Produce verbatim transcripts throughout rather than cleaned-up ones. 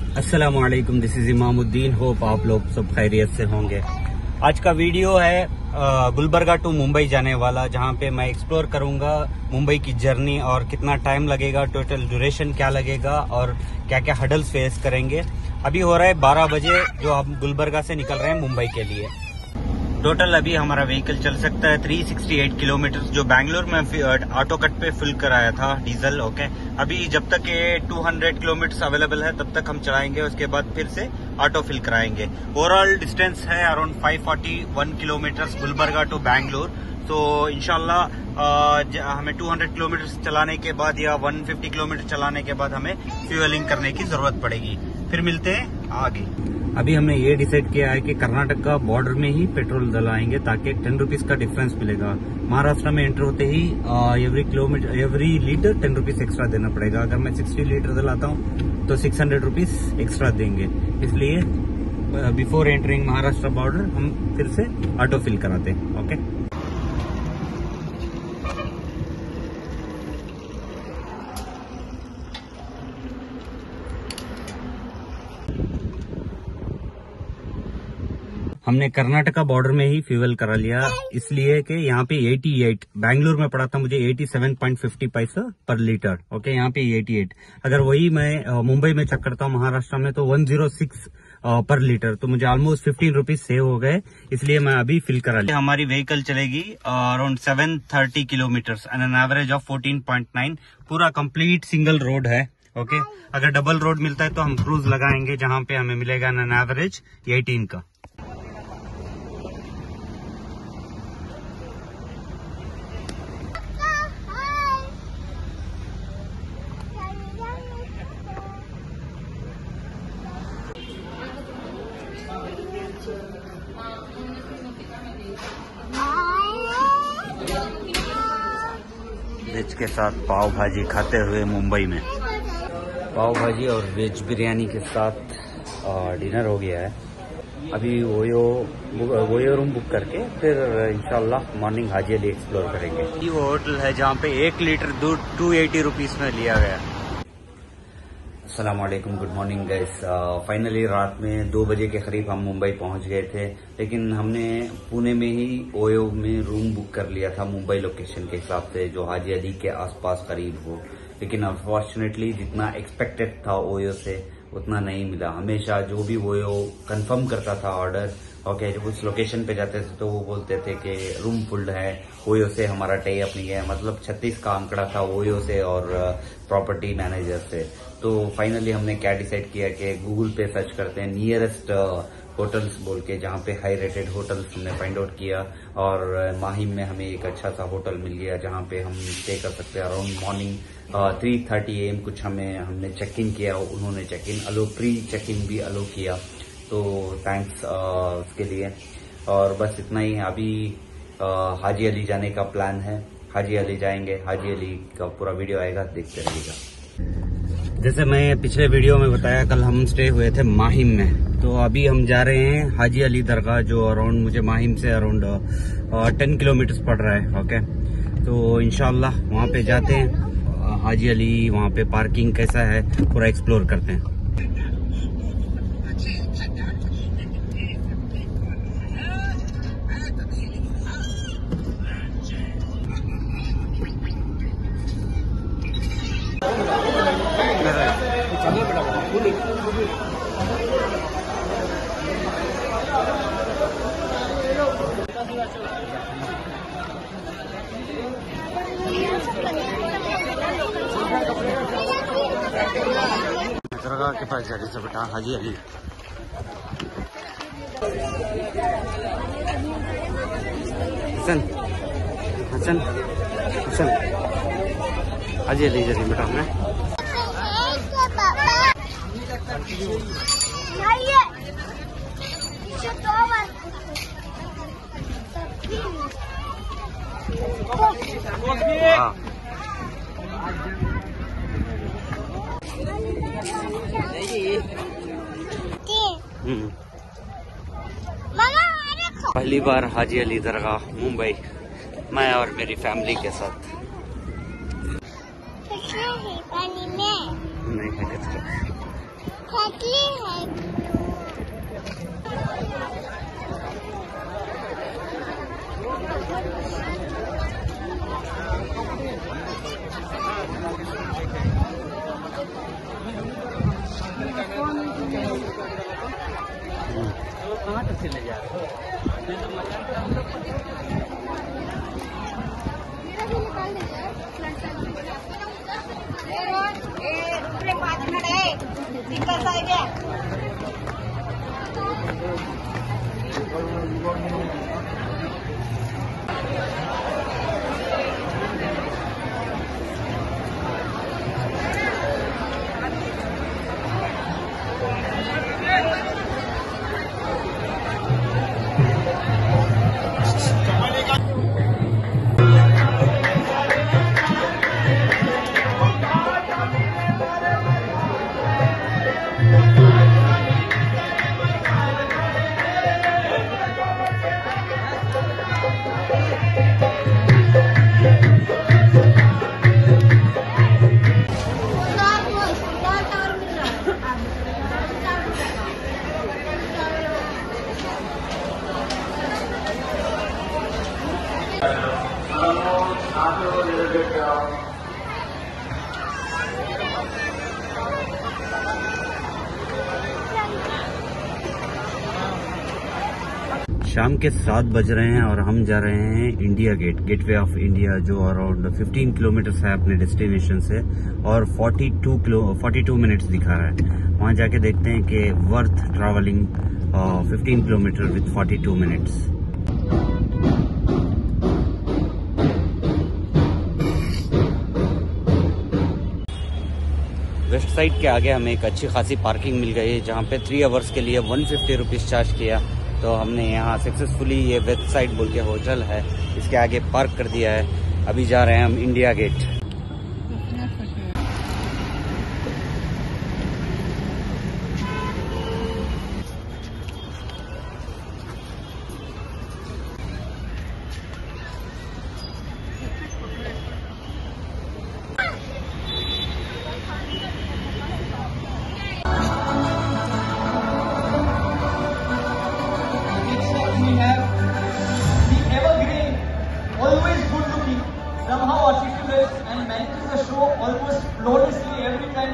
अस्सलामुअलैकुम, this is Imamuddin. Hope आप लोग सब खैरियत से होंगे। आज का वीडियो है गुलबर्गा टू मुंबई जाने वाला, जहां पे मैं एक्सप्लोर करूंगा मुंबई की जर्नी और कितना टाइम लगेगा, टोटल ड्यूरेशन क्या लगेगा और क्या क्या हडल्स फेस करेंगे। अभी हो रहा है बारह बजे, जो हम गुलबर्गा से निकल रहे हैं मुंबई के लिए। टोटल अभी हमारा व्हीकल चल सकता है तीन सौ अड़सठ किलोमीटर, जो बैंगलोर में ऑटो कट पे फिल कराया था डीजल। ओके, अभी जब तक ये दो सौ किलोमीटर अवेलेबल है तब तक हम चलाएंगे, उसके बाद फिर से ऑटो फिल कराएंगे। ओवरऑल डिस्टेंस है अराउंड पाँच सौ इकतालीस किलोमीटर गुलबर्गा टू बैंगलोर। तो इंशाल्लाह हमें दो सौ किलोमीटर चलाने के बाद या एक सौ पचास किलोमीटर चलाने के बाद हमें फ्यूलिंग करने की जरूरत पड़ेगी। फिर मिलते हैं आगे। अभी हमने ये डिसाइड किया है कि कर्नाटक का बॉर्डर में ही पेट्रोल डलाएंगे ताकि टेन रुपीज का डिफरेंस मिलेगा। महाराष्ट्र में एंटर होते ही every kilometre every litre ten rupees extra देना पड़ेगा। अगर मैं साठ लीटर डलाता हूँ तो सिक्स हंड्रेड रुपीज एक्स्ट्रा देंगे। इसलिए बिफोर एंटरिंग महाराष्ट्र बॉर्डर हम फिर से ऑटो फिल कराते हैं। ओके, हमने कर्नाटका बॉर्डर में ही फ्यूल करा लिया, इसलिए कि यहाँ पे अठासी, बैंगलोर में पड़ा था मुझे सत्तासी पॉइंट पचास पैसा पर लीटर। ओके, यहाँ पे अठासी। अगर वही मैं मुंबई में चेक करता हूँ महाराष्ट्र में तो एक सौ छह पर लीटर, तो मुझे ऑलमोस्ट फिफ्टीन रुपीज सेव हो गए। इसलिए मैं अभी फिल करा लिया। हमारी व्हीकल चलेगी around seven thirty kilometre and an average of fourteen point nine. पूरा कंप्लीट सिंगल रोड है। ओके, अगर डबल रोड मिलता है तो हम क्रूज लगाएंगे, जहाँ पे हमें मिलेगा एन एवरेज अठारह का। वेज के साथ पाव भाजी खाते हुए मुंबई में। पाव भाजी और वेज बिरयानी के साथ डिनर हो गया है। अभी वोयो वोयो रूम बुक करके फिर इंशाल्लाह मॉर्निंग हाजी अली एक्सप्लोर करेंगे। ये वो होटल है जहाँ पे एक लीटर दूध टू एटी रुपीज में लिया गया। अस्सलाम वालेकुम, गुड मॉर्निंग गाइस। फाइनली रात में दो बजे के करीब हम मुंबई पहुंच गए थे, लेकिन हमने पुणे में ही ओयो में रूम बुक कर लिया था मुंबई लोकेशन के हिसाब से, जो हाजी अली के आसपास करीब हो। लेकिन अनफॉर्चुनेटली जितना एक्सपेक्टेड था ओयो से उतना नहीं मिला। हमेशा जो भी ओयो कंफर्म करता था ऑर्डर, ओके, जब उस लोकेशन पे जाते थे तो वो बोलते थे कि रूम फुल्ड है, ओयो से हमारा टाई अप नहीं है। मतलब छत्तीस का आंकड़ा था ओयो से और प्रॉपर्टी मैनेजर से। तो फाइनली हमने क्या डिसाइड किया कि गूगल पे सर्च करते हैं नियरेस्ट होटल्स बोल के, जहाँ पे हाई रेटेड होटल्स हमने फाइंड आउट किया और माहिम में हमें एक अच्छा सा होटल मिल गया जहाँ पे हम स्टे कर सकते हैं। Around morning three thirty A M कुछ हमें हमने चेक इन किया, उन्होंने check in allow pre check in भी अलो किया, तो थैंक्स उसके लिए। और बस इतना ही। अभी uh, हाजी अली जाने का प्लान है, हाजी अली जाएंगे। हाजी अली का पूरा वीडियो आएगा, देखते रहिएगा। जैसे मैं पिछले वीडियो में बताया, कल हम स्टे हुए थे माहिम में, तो अभी हम जा रहे हैं हाजी अली दरगाह, जो अराउंड मुझे माहिम से अराउंड टेन किलोमीटर पड़ रहा है। ओके, तो इंशाल्लाह वहाँ पे जाते हैं हाजी अली, वहाँ पे पार्किंग कैसा है पूरा एक्सप्लोर करते हैं। दरगाह के पास जा रही है बेटा, हाजी अली। हसन हसन हसन हाजी अली जा रही बेटा हमें। हाँ, पहली बार हाजी अली दरगाह मुंबई, मैं और मेरी फैमिली के साथ। नहीं है कहाँ तक चले जा रहे शाम के सात बज रहे हैं और हम जा रहे हैं India Gate, Gateway of India, जो अराउंड पंद्रह किलोमीटर है अपने डेस्टिनेशन से और बयालीस किलो बयालीस मिनट्स दिखा रहा है। वहां जाके देखते हैं कि वर्थ ट्रैवलिंग पंद्रह किलोमीटर विद बयालीस मिनट्स। वेस्ट साइड के आगे हमें एक अच्छी खासी पार्किंग मिल गई है, जहाँ पे थ्री आवर्स के लिए वन फिफ्टी रुपीज चार्ज किया। तो हमने यहाँ सक्सेसफुली, ये वेस्ट साइड बोल के होटल है, इसके आगे पार्क कर दिया है। अभी जा रहे हैं हम India Gate. We have the evergreen, always good looking, somehow articulate and manages the show almost flawlessly every time.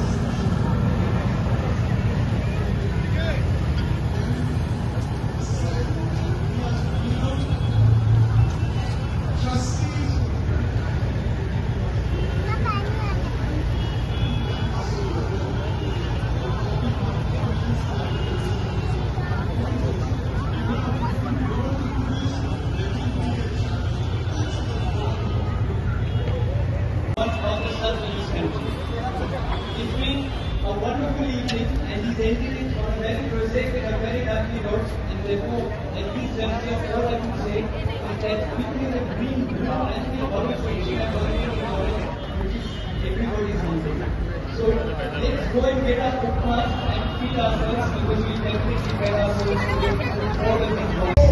It's been a wonderful evening and he's ended it on a very prosaic and a very lovely note, and therefore at least generally of all I can say is that people in the green blue and the orange shading are going to be which is everybody's home. So let's go and get our bookmarks and feed ourselves, because we definitely get ourselves to all of these books.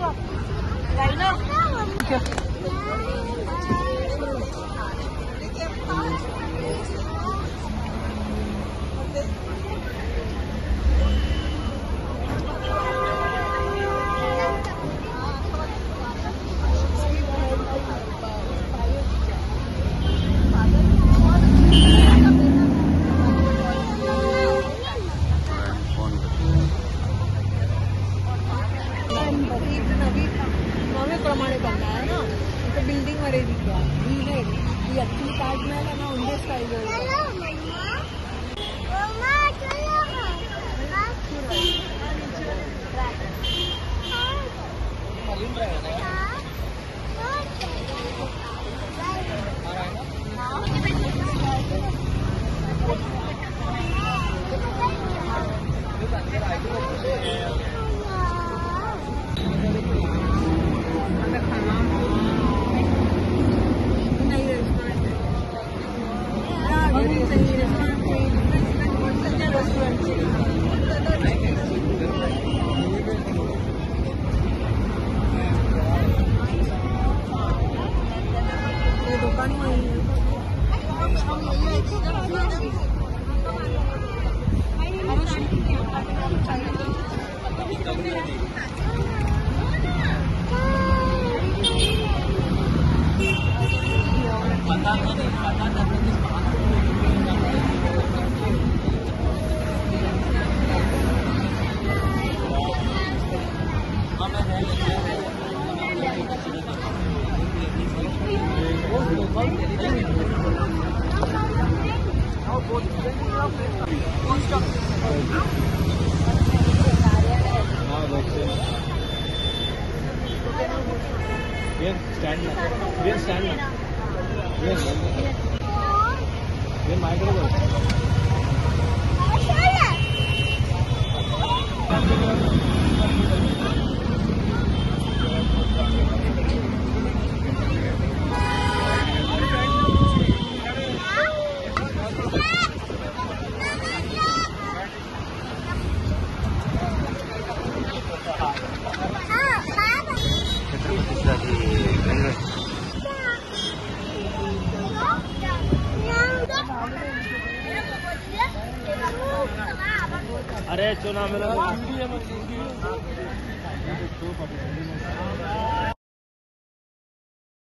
प्रमाणे बनला आहे ना, इथे building मध्ये दिसला ही नाही ही actually Taj Mahal आहे ना उंडे style Bien, stand up. Bien, stand up. Bien, bien, microphone. अरे चुना मेरा